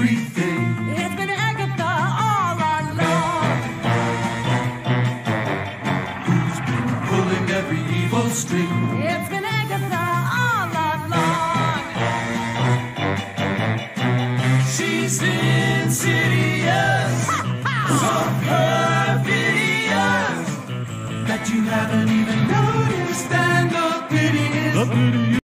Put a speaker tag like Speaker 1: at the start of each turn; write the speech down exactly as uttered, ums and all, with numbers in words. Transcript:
Speaker 1: everything.
Speaker 2: It's been Agatha all along.
Speaker 1: Who's been pulling every evil string?
Speaker 2: It's been